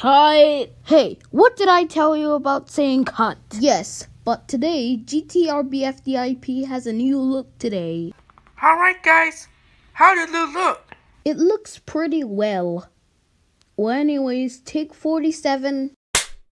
Cut! Hey, what did I tell you about saying cut? Yes, but today, GTRBFDIP has a new look today. Alright guys, how did it look? It looks pretty well. Well anyways, take 47.